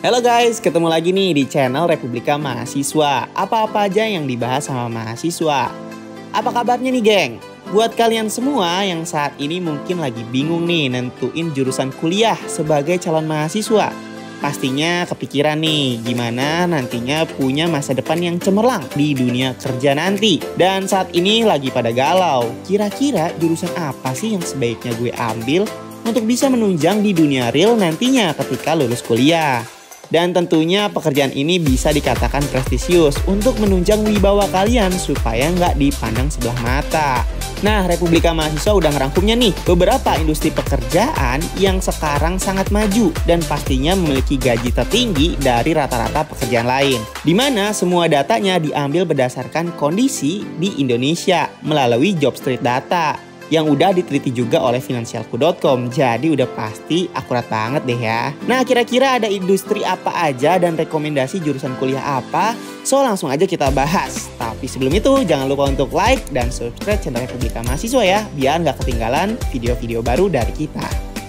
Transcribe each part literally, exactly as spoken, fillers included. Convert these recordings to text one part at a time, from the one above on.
Halo guys, ketemu lagi nih di channel Republika Mahasiswa. Apa-apa aja yang dibahas sama mahasiswa. Apa kabarnya nih geng? Buat kalian semua yang saat ini mungkin lagi bingung nih nentuin jurusan kuliah sebagai calon mahasiswa. Pastinya kepikiran nih gimana nantinya punya masa depan yang cemerlang di dunia kerja nanti. Dan saat ini lagi pada galau, kira-kira jurusan apa sih yang sebaiknya gue ambil untuk bisa menunjang di dunia real nantinya ketika lulus kuliah. Dan tentunya pekerjaan ini bisa dikatakan prestisius untuk menunjang wibawa kalian supaya nggak dipandang sebelah mata. Nah, Republika Mahasiswa udah ngerangkumnya nih beberapa industri pekerjaan yang sekarang sangat maju dan pastinya memiliki gaji tertinggi dari rata-rata pekerjaan lain. Dimana semua datanya diambil berdasarkan kondisi di Indonesia melalui Jobstreet Data yang udah diteliti juga oleh finansialku dot com. Jadi udah pasti akurat banget deh ya. Nah, kira-kira ada industri apa aja dan rekomendasi jurusan kuliah apa? So langsung aja kita bahas. Tapi sebelum itu jangan lupa untuk like dan subscribe channel Republika Mahasiswa ya, biar nggak ketinggalan video-video baru dari kita.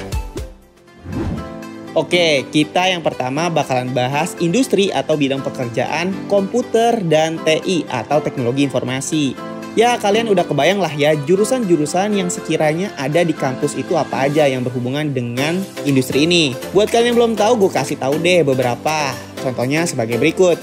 Oke, kita yang pertama bakalan bahas industri atau bidang pekerjaan komputer dan T I atau teknologi informasi. Ya, kalian udah kebayang lah ya jurusan-jurusan yang sekiranya ada di kampus itu apa aja yang berhubungan dengan industri ini. Buat kalian yang belum tahu, gue kasih tahu deh beberapa. Contohnya sebagai berikut.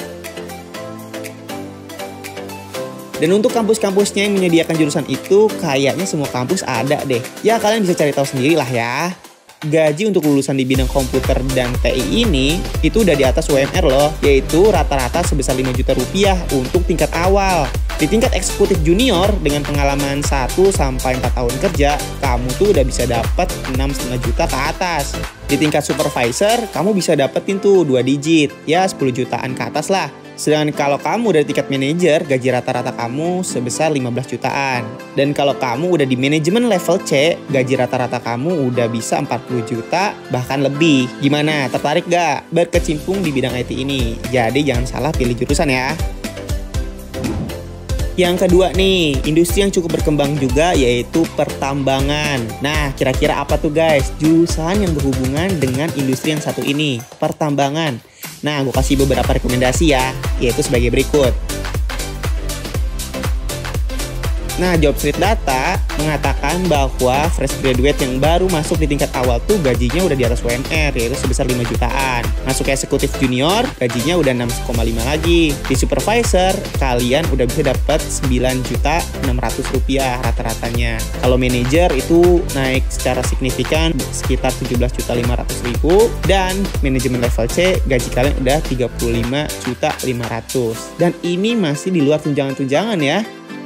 Dan untuk kampus-kampusnya yang menyediakan jurusan itu, kayaknya semua kampus ada deh. Ya, kalian bisa cari tahu sendiri lah ya. Gaji untuk lulusan di bidang komputer dan T I ini itu udah di atas U M R loh, yaitu rata-rata sebesar lima juta rupiah untuk tingkat awal. Di tingkat eksekutif junior dengan pengalaman satu sampai empat tahun kerja, kamu tuh udah bisa dapat enam koma lima juta ke atas. Di tingkat supervisor, kamu bisa dapetin tuh dua digit, ya sepuluh jutaan ke atas lah. Sedangkan kalau kamu dari tingkat manajer, gaji rata-rata kamu sebesar lima belas jutaan. Dan kalau kamu udah di manajemen level C, gaji rata-rata kamu udah bisa empat puluh juta, bahkan lebih. Gimana? Tertarik gak berkecimpung di bidang I T ini? Jadi jangan salah pilih jurusan ya. Yang kedua nih, industri yang cukup berkembang juga yaitu pertambangan. Nah, kira-kira apa tuh guys jurusan yang berhubungan dengan industri yang satu ini, pertambangan. Nah, gue kasih beberapa rekomendasi ya, yaitu sebagai berikut. Nah, Jobstreet Data mengatakan bahwa fresh graduate yang baru masuk di tingkat awal tuh gajinya udah di atas U M R, yaitu sebesar lima jutaan. Masuk ke eksekutif junior, gajinya udah enam koma lima lagi. Di supervisor, kalian udah bisa dapat sembilan juta enam ratus rupiah rata-ratanya. Kalau manajer itu naik secara signifikan sekitar tujuh belas juta lima ratus ribu. Dan manajemen level C, gaji kalian udah tiga puluh lima juta lima ratus. Dan ini masih di luar tunjangan-tunjangan ya.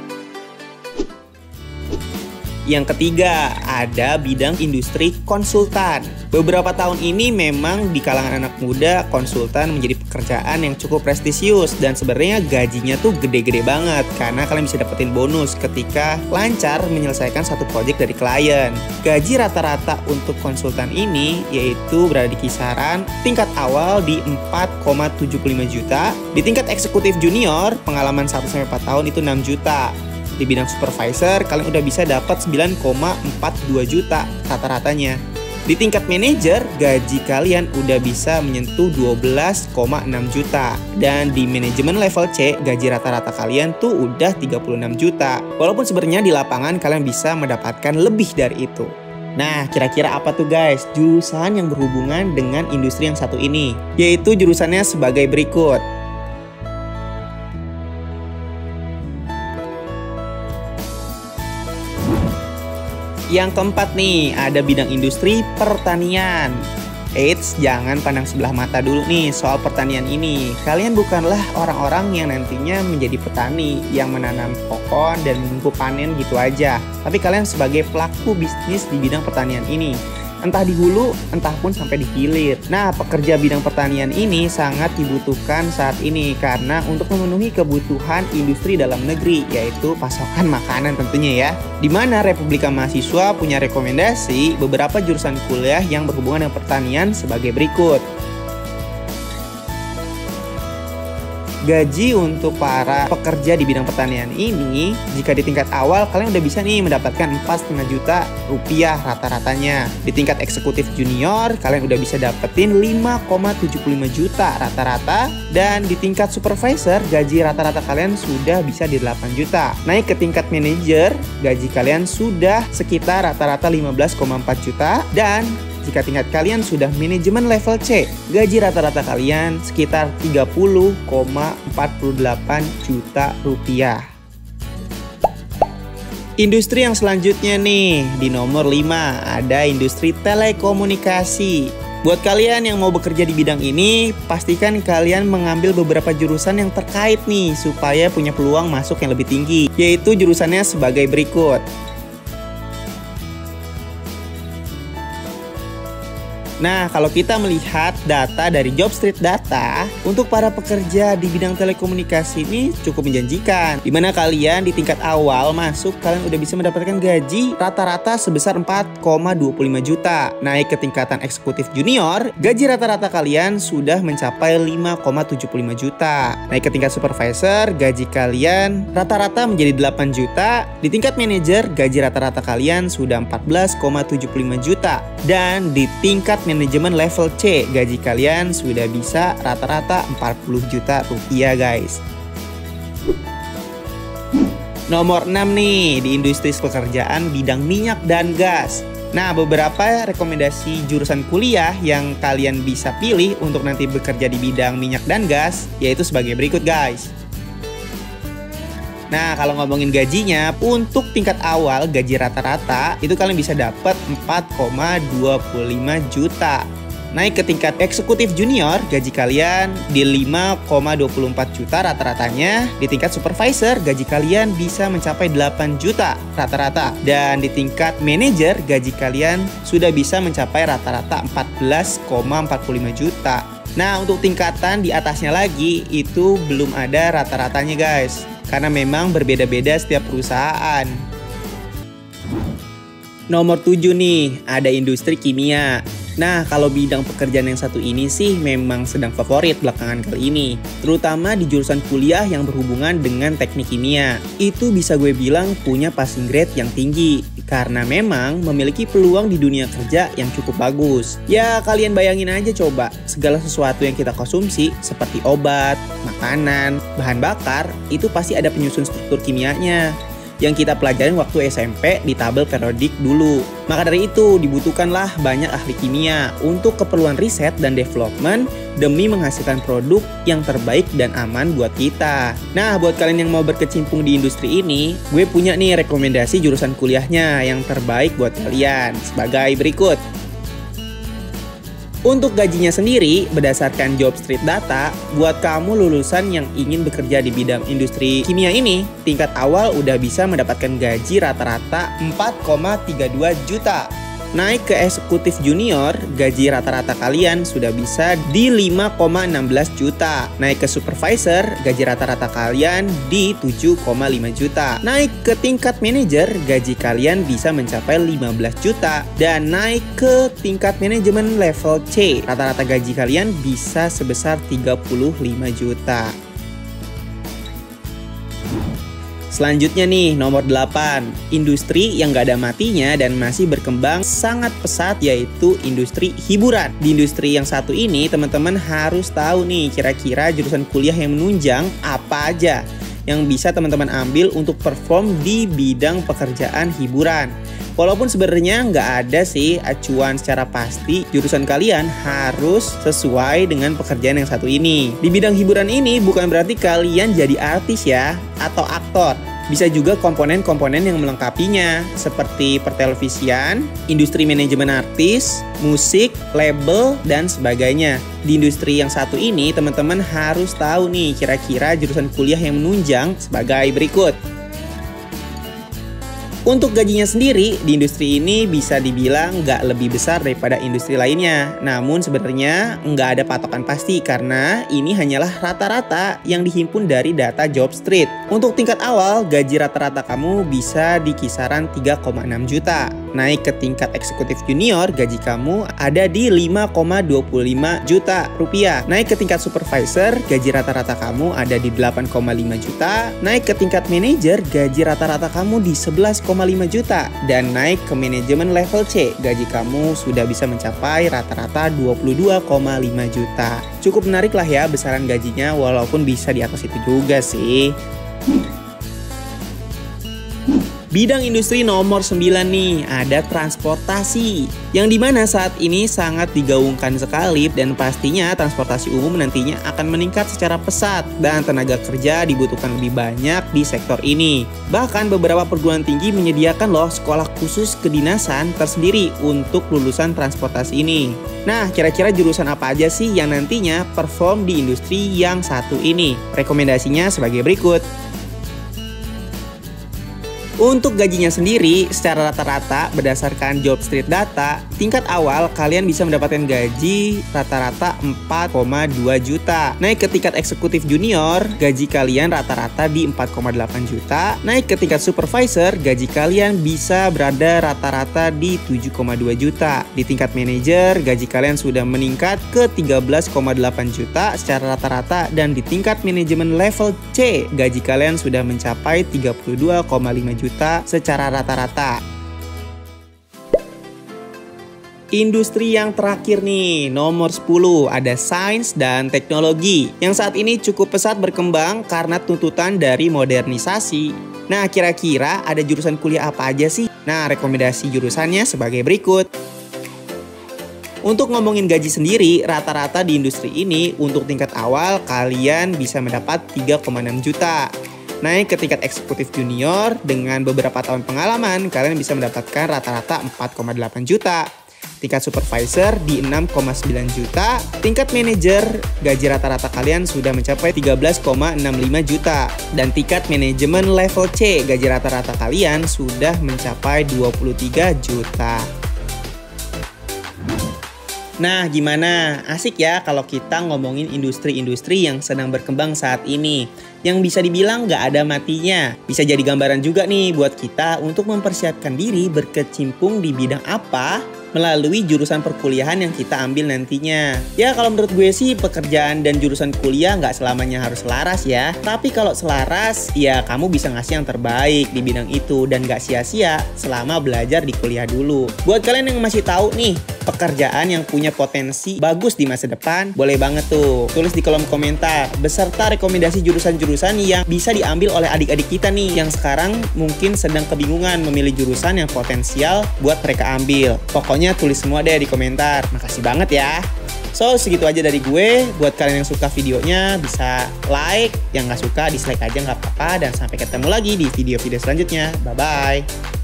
Yang ketiga, ada bidang industri konsultan. Beberapa tahun ini memang di kalangan anak muda konsultan menjadi pekerjaan yang cukup prestisius dan sebenarnya gajinya tuh gede-gede banget karena kalian bisa dapetin bonus ketika lancar menyelesaikan satu proyek dari klien. Gaji rata-rata untuk konsultan ini yaitu berada di kisaran tingkat awal di empat koma tujuh puluh lima juta, di tingkat eksekutif junior pengalaman satu sampai empat tahun itu enam juta. Di bidang supervisor, kalian udah bisa dapat sembilan koma empat dua juta rata-ratanya. Di tingkat manajer, gaji kalian udah bisa menyentuh dua belas koma enam juta. Dan di manajemen level C, gaji rata-rata kalian tuh udah tiga puluh enam juta. Walaupun sebenarnya di lapangan kalian bisa mendapatkan lebih dari itu. Nah, kira-kira apa tuh guys jurusan yang berhubungan dengan industri yang satu ini? Yaitu jurusannya sebagai berikut. Yang keempat nih, ada bidang industri pertanian. Eits, jangan pandang sebelah mata dulu nih soal pertanian ini. Kalian bukanlah orang-orang yang nantinya menjadi petani yang menanam pohon dan menunggu panen gitu aja. Tapi kalian sebagai pelaku bisnis di bidang pertanian ini. Entah di hulu, entah pun sampai di hilir. Nah, pekerja bidang pertanian ini sangat dibutuhkan saat ini karena untuk memenuhi kebutuhan industri dalam negeri, yaitu pasokan makanan tentunya ya. Di mana Republika Mahasiswa punya rekomendasi beberapa jurusan kuliah yang berhubungan dengan pertanian sebagai berikut. gaji untuk para pekerja di bidang pertanian ini, jika di tingkat awal kalian udah bisa nih mendapatkan empat koma lima juta rupiah rata-ratanya. Di tingkat eksekutif junior, kalian udah bisa dapetin lima koma tujuh puluh lima juta rata-rata. Dan di tingkat supervisor, gaji rata-rata kalian sudah bisa di delapan juta. Naik ke tingkat manajer, gaji kalian sudah sekitar rata-rata lima belas koma empat juta. Dan jika tingkat kalian sudah manajemen level C, gaji rata-rata kalian sekitar tiga puluh koma empat puluh delapan juta rupiah. Industri yang selanjutnya nih, di nomor lima ada industri telekomunikasi. Buat kalian yang mau bekerja di bidang ini, pastikan kalian mengambil beberapa jurusan yang terkait nih supaya punya peluang masuk yang lebih tinggi, yaitu jurusannya sebagai berikut. Nah, kalau kita melihat data dari Jobstreet Data, untuk para pekerja di bidang telekomunikasi ini cukup menjanjikan. Dimana kalian di tingkat awal masuk, kalian udah bisa mendapatkan gaji rata-rata sebesar empat koma dua puluh lima juta. Naik ke tingkatan eksekutif junior, gaji rata-rata kalian sudah mencapai lima koma tujuh puluh lima juta. Naik ke tingkat supervisor, gaji kalian rata-rata menjadi delapan juta. Di tingkat manajer, gaji rata-rata kalian sudah empat belas koma tujuh puluh lima juta. Dan di tingkat manajemen level C, gaji kalian sudah bisa rata-rata empat puluh juta rupiah guys. Nomor enam nih, di industri pekerjaan bidang minyak dan gas. Nah, beberapa rekomendasi jurusan kuliah yang kalian bisa pilih untuk nanti bekerja di bidang minyak dan gas, yaitu sebagai berikut guys. Nah, kalau ngomongin gajinya, untuk tingkat awal gaji rata-rata itu kalian bisa dapat empat koma dua puluh lima juta. Naik ke tingkat eksekutif junior, gaji kalian di lima koma dua puluh empat juta rata-ratanya. Di tingkat supervisor, gaji kalian bisa mencapai delapan juta rata-rata. Dan di tingkat manajer, gaji kalian sudah bisa mencapai rata-rata empat belas koma empat puluh lima juta. Nah, untuk tingkatan di atasnya lagi itu belum ada rata-ratanya guys, karena memang berbeda-beda setiap perusahaan. Nomor tujuh nih, ada industri kimia. Nah, kalau bidang pekerjaan yang satu ini sih memang sedang favorit belakangan kali ini. Terutama di jurusan kuliah yang berhubungan dengan teknik kimia. Itu bisa gue bilang punya passing grade yang tinggi. Karena memang memiliki peluang di dunia kerja yang cukup bagus. Ya, kalian bayangin aja coba, segala sesuatu yang kita konsumsi seperti obat, makanan, bahan bakar, itu pasti ada penyusun struktur kimianya yang kita pelajarin waktu S M P di tabel periodik dulu. Maka dari itu dibutuhkanlah banyak ahli kimia untuk keperluan riset dan development demi menghasilkan produk yang terbaik dan aman buat kita. Nah, buat kalian yang mau berkecimpung di industri ini, gue punya nih rekomendasi jurusan kuliahnya yang terbaik buat kalian sebagai berikut. Untuk gajinya sendiri, berdasarkan Jobstreet Data, buat kamu lulusan yang ingin bekerja di bidang industri kimia ini, tingkat awal udah bisa mendapatkan gaji rata-rata empat koma tiga dua juta. Naik ke eksekutif junior, gaji rata-rata kalian sudah bisa di lima koma enam belas juta. Naik ke supervisor, gaji rata-rata kalian di tujuh koma lima juta. Naik ke tingkat manajer, gaji kalian bisa mencapai lima belas juta. Dan naik ke tingkat manajemen level C, rata-rata gaji kalian bisa sebesar tiga puluh lima juta. Selanjutnya nih, nomor delapan, industri yang gak ada matinya dan masih berkembang sangat pesat, yaitu industri hiburan. Di industri yang satu ini, teman-teman harus tahu nih kira-kira jurusan kuliah yang menunjang apa aja yang bisa teman-teman ambil untuk perform di bidang pekerjaan hiburan. Walaupun sebenarnya nggak ada sih acuan secara pasti, jurusan kalian harus sesuai dengan pekerjaan yang satu ini. Di bidang hiburan ini bukan berarti kalian jadi artis ya, atau aktor. Bisa juga komponen-komponen yang melengkapinya, seperti pertelevisian, industri manajemen artis, musik, label, dan sebagainya. Di industri yang satu ini, teman-teman harus tahu nih kira-kira jurusan kuliah yang menunjang sebagai berikut. Untuk gajinya sendiri, di industri ini bisa dibilang nggak lebih besar daripada industri lainnya. Namun sebenarnya nggak ada patokan pasti karena ini hanyalah rata-rata yang dihimpun dari data Jobstreet. Untuk tingkat awal, gaji rata-rata kamu bisa di kisaran tiga koma enam juta. Naik ke tingkat eksekutif junior, gaji kamu ada di lima koma dua puluh lima juta rupiah. Naik ke tingkat supervisor, gaji rata-rata kamu ada di delapan koma lima juta. Naik ke tingkat manajer, gaji rata-rata kamu di sebelas koma lima juta. Dan naik ke manajemen level C, gaji kamu sudah bisa mencapai rata-rata dua puluh dua koma lima juta. Cukup menarik lah ya besaran gajinya, walaupun bisa di atas itu juga sih. Bidang industri nomor sembilan nih, ada transportasi. Yang dimana saat ini sangat digaungkan sekali dan pastinya transportasi umum nantinya akan meningkat secara pesat dan tenaga kerja dibutuhkan lebih banyak di sektor ini. Bahkan beberapa perguruan tinggi menyediakan loh sekolah khusus kedinasan tersendiri untuk lulusan transportasi ini. Nah, kira-kira jurusan apa aja sih yang nantinya perform di industri yang satu ini? Rekomendasinya sebagai berikut. Untuk gajinya sendiri, secara rata-rata berdasarkan Job Street Data, tingkat awal kalian bisa mendapatkan gaji rata-rata empat koma dua juta. Naik ke tingkat eksekutif junior, gaji kalian rata-rata di empat koma delapan juta. Naik ke tingkat supervisor, gaji kalian bisa berada rata-rata di tujuh koma dua juta. Di tingkat manajer, gaji kalian sudah meningkat ke tiga belas koma delapan juta secara rata-rata. Dan di tingkat manajemen level C, gaji kalian sudah mencapai tiga puluh dua koma lima juta secara rata-rata. Industri yang terakhir nih, nomor sepuluh, ada sains dan teknologi yang saat ini cukup pesat berkembang karena tuntutan dari modernisasi. Nah, kira-kira ada jurusan kuliah apa aja sih? Nah, rekomendasi jurusannya sebagai berikut. Untuk ngomongin gaji sendiri, rata-rata di industri ini untuk tingkat awal kalian bisa mendapat tiga koma enam juta. Naik ke tingkat eksekutif junior dengan beberapa tahun pengalaman, kalian bisa mendapatkan rata-rata empat koma delapan juta. Tingkat supervisor di enam koma sembilan juta. Tingkat manajer, gaji rata-rata kalian sudah mencapai tiga belas koma enam lima juta. Dan tingkat manajemen level C, gaji rata-rata kalian sudah mencapai dua puluh tiga juta. Nah, gimana? Asik ya kalau kita ngomongin industri-industri yang sedang berkembang saat ini. Yang bisa dibilang gak ada matinya. Bisa jadi gambaran juga nih buat kita untuk mempersiapkan diri berkecimpung di bidang apa melalui jurusan perkuliahan yang kita ambil nantinya. Ya, kalau menurut gue sih pekerjaan dan jurusan kuliah nggak selamanya harus selaras ya. Tapi kalau selaras, ya kamu bisa ngasih yang terbaik di bidang itu dan nggak sia-sia selama belajar di kuliah dulu. Buat kalian yang masih tahu nih pekerjaan yang punya potensi bagus di masa depan, boleh banget tuh tulis di kolom komentar beserta rekomendasi jurusan-jurusan yang bisa diambil oleh adik-adik kita nih yang sekarang mungkin sedang kebingungan memilih jurusan yang potensial buat mereka ambil. Pokoknya tulis semua deh di komentar. Makasih banget ya. So, segitu aja dari gue. Buat kalian yang suka videonya bisa like, yang nggak suka dislike aja nggak apa-apa. Dan sampai ketemu lagi di video-video selanjutnya. Bye-bye.